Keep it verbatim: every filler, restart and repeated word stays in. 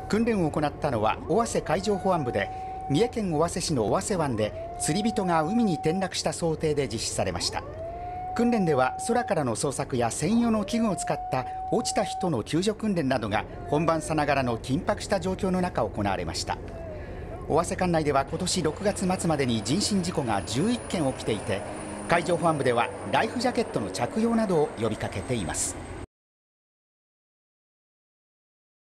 訓練を行ったのは尾鷲海上保安部で、三重県尾鷲市の尾鷲湾で釣り人が海に転落した想定で実施されました。訓練では空からの捜索や専用の器具を使った落ちた人の救助訓練などが本番さながらの緊迫した状況の中行われました。尾鷲管内では今年ろくがつ末までに人身事故がじゅういっけん起きていて、海上保安部ではライフジャケットの着用などを呼びかけています。